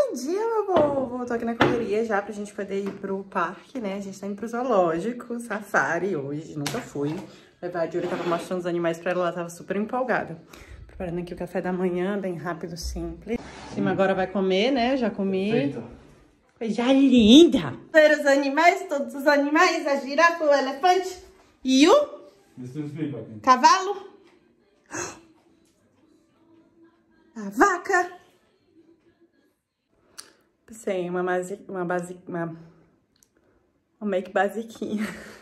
Bom dia, meu povo! Tô aqui na correria já pra gente poder ir pro parque, né? A gente tá indo pro zoológico, safari hoje, nunca fui. A Júlia tava mostrando os animais pra ela, ela tava super empolgada. Preparando aqui o café da manhã, bem rápido, simples. Cima agora vai comer, né? Já comi. Perfeito. Coisa linda! Ver os animais, todos os animais, a girafa, o elefante e o cavalo. A vaca. Pensei uma make basiquinha.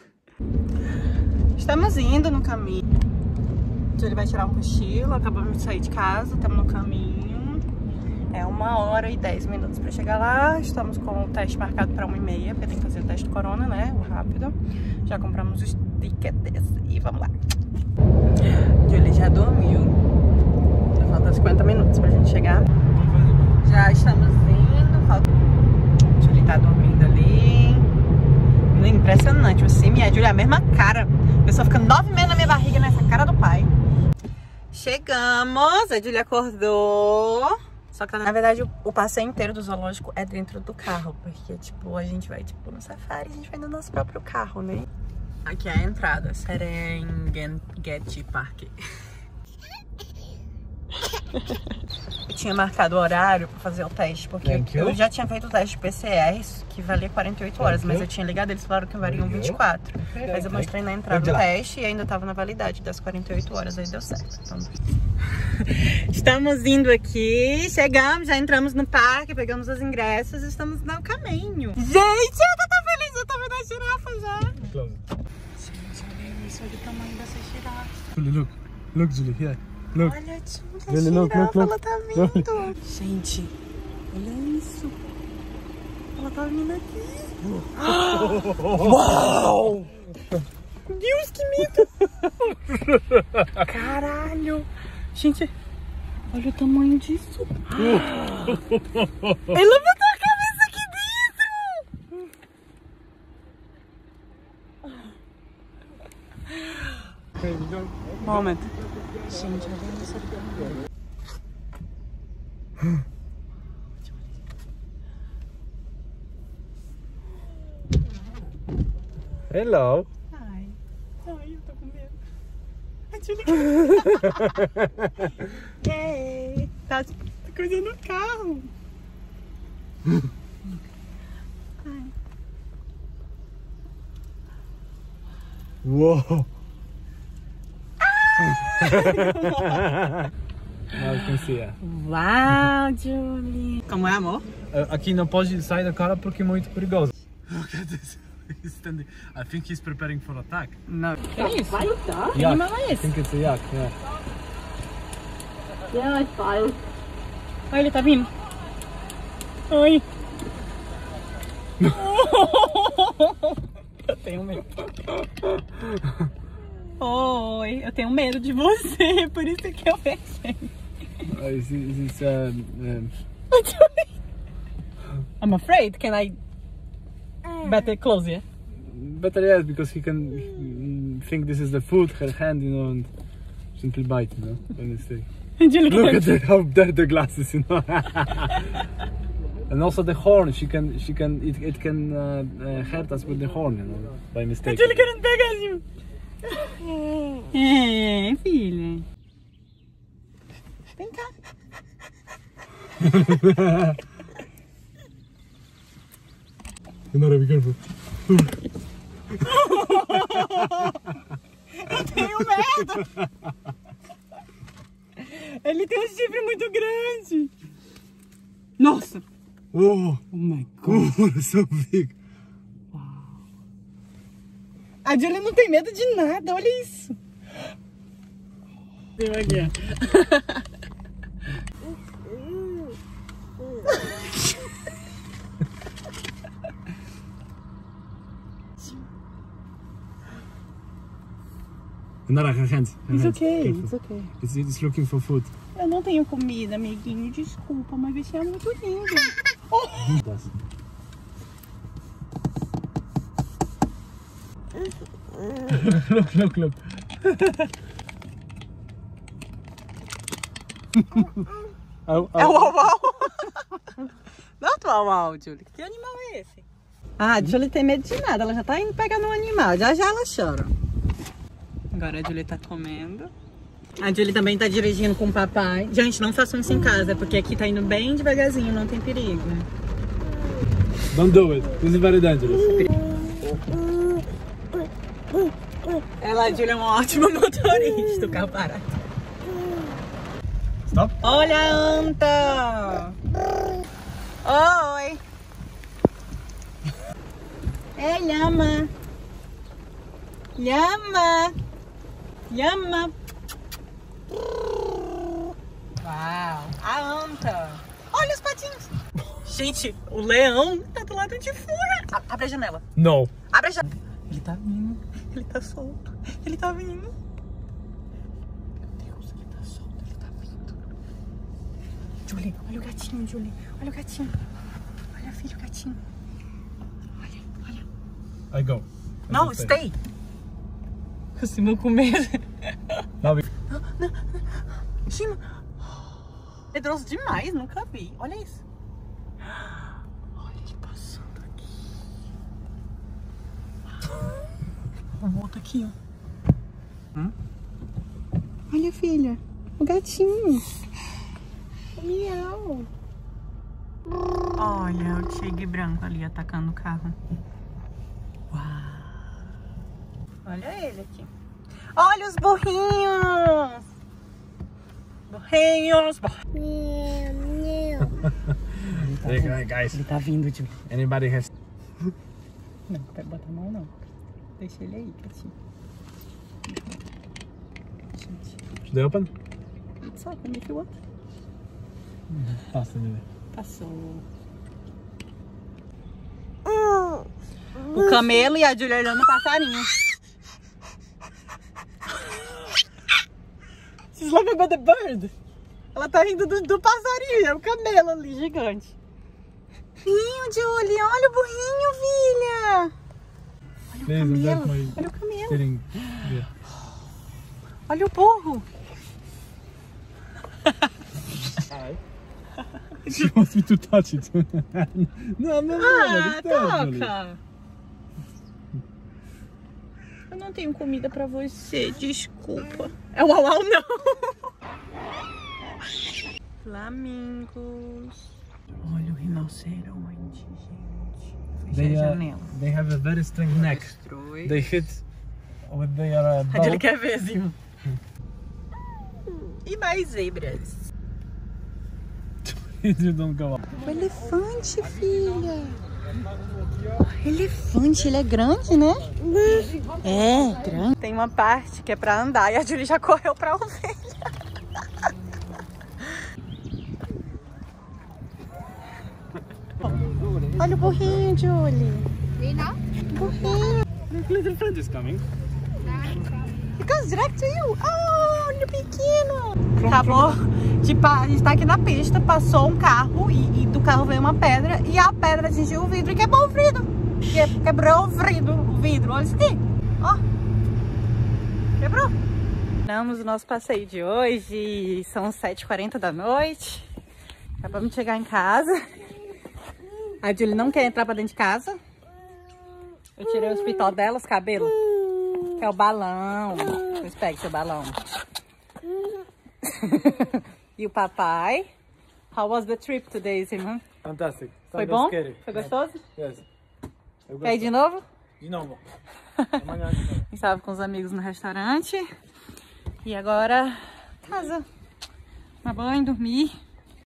Estamos indo no caminho. Ele vai tirar um cochilo, acabamos de sair de casa, estamos no caminho. É 1h10 para chegar lá. Estamos com o teste marcado para 1h30, porque tem que fazer o teste do corona, né? O rápido. Já compramos os tickets e vamos lá. Ele já dormiu. Falta 50 minutos pra gente chegar. Já estamos indo. Falta... Ele tá dormindo ali. Impressionante. O Sim e a Júlia, a mesma cara. A pessoa fica 9 meses na minha barriga, nessa cara do pai. Chegamos. A Júlia acordou. Só que na verdade o passeio inteiro do zoológico é dentro do carro. Porque tipo, a gente vai tipo no safari, a gente vai no nosso próprio carro, né? Aqui é a entrada. Serengeti Park. Eu tinha marcado o horário pra fazer o teste, porque eu já tinha feito o teste de PCR, que valia 48 horas, mas eu tinha ligado, eles falaram que variam 24. Mas eu mostrei na entrada do teste e ainda tava na validade das 48 horas, aí deu certo. Então... Estamos indo aqui, chegamos, já entramos no parque, pegamos os ingressos e estamos no caminho. Gente, eu tô tão feliz, eu tô vendo a girafa já. Gente, olha isso, olha o tamanho dessa girafa. Look, Julie, here. Look. Olha, a girafa, ela tá vindo. Gente, olha isso. Ela tá vindo aqui. Uau! Deus, que medo! Caralho! Gente, olha o tamanho disso. Ela botou a cabeça aqui dentro. Moment. Gente, olha isso. Hello. Ai, eu tô com medo. A Júlia. Ei, tá coisa no carro. Ai. Uou. Now you can see, Uau, Julie. Como é, amor? Aqui não pode sair da cara porque é muito perigoso. Look at this. He's standing. I think he's preparing for attack. Não. Que é isso? Que animal é esse? I think it's a yak, yeah. Yeah, it's fine. Olha, ele tá vindo. Oi. Eu tenho medo. Oi, eu tenho medo de você, por isso que eu fechei. I'm afraid. Can I better close it? Better yes, because he can think this is the food, her hand, you know, and simply bite, you know, when you say. Look at that, how dirty the glasses, you know. And also the horn, it can hurt us with the horn, you know, by mistake. Ele querendo pegar, Ju. É, filha. Vem cá. Nora, be careful. Eu tenho medo. Ele tem um chifre muito grande. Nossa. Oh my God. Oh, so big. A Julia não tem medo de nada, olha isso. Deu aqui, Nora, her hands. It's okay, it's okay. It's looking for food. Eu não tenho comida, amiguinho, desculpa, mas você é muito lindo. Oh. Look. É o uau. muito uau, uau, Julie. Que animal é esse? Ah, a Julie tem medo de nada. Ela já tá indo pegar no animal. Já já ela chora. Agora a Julie tá comendo. A Julie também tá dirigindo com o papai. Gente, não façam isso em casa, porque aqui tá indo bem devagarzinho, não tem perigo. Don't do it. This is very dangerous. Ela, a Julie é uma ótima motorista, o carro parado. Stop. Olha a anta! Oi! É Lhama! Lhama! Lhama! Uau! A anta! Olha os patinhos! Gente, o leão tá do lado de fora! Abre a janela! No. Abre a janela! Ele tá vindo! Ele tá solto! Ele tá vindo! Meu Deus, ele tá solto! Ele tá vindo! Julie, olha o gatinho, Julie! Olha o gatinho! Olha, filho, o gatinho! Olha, olha! I go. Não, stay! O Simão com medo! Não. Shima! Medroso demais, nunca vi. Olha isso. Olha ele passando aqui. Volta aqui, ó. Olha, filha. O gatinho. Miau. Olha o tigre branco ali atacando o carro. Uau. Olha ele aqui. Olha os burrinhos. Burrinhos. Hey, guys. Ele tá vindo, Julie. Anybody has... Não, não quero botar a mão, não. Deixa ele aí, quietinho. Should I open? It's open if you want. Passa nele. Passou. O camelo e a Julia olhando o passarinho. She's laughing about the bird. Ela tá rindo do passarinho, é o camelo ali, gigante. Burrinho, Julie, olha o burrinho, filha. Olha o camelo, olha o camelo. Olha o burro. She wants me to touch it. Não, toca. Eu não tenho comida pra você, desculpa. É o uau, não. Flamingos. Olha o rinoceronte, gente. Fechei a janela. They have a very strange neck. Destrui. They hit with their bow. Ele quer ver, Zima. E mais zebras. You don't go up. O elefante, filha. Elefante, ele é grande, né? É, grande. Tem uma parte que é pra andar e a Julie já correu pra ovelha. Olha o burrinho, Julie. Burrinho. The little friend is coming. It goes direct to you. Oh, olha o pequeno. Acabou a gente tá aqui na pista, passou um carro e do carro veio uma pedra e a pedra atingiu o vidro e quebrou o vidro. Quebrou o vidro. Olha isso aqui. Ó. Quebrou. Terminamos o nosso passeio de hoje. São 7h40 da noite. Acabamos de chegar em casa. A Julie não quer entrar pra dentro de casa. Eu tirei o hospital dela, os cabelos. Que é o balão. Pois pegue seu balão. E o papai. How was the trip today, Simon? Fantastic. Foi bom? Scary. Foi gostoso? Yes. Quer ir de novo? De novo. Amanhã. Estava com os amigos no restaurante. E agora, casa. Tomar banho, dormir.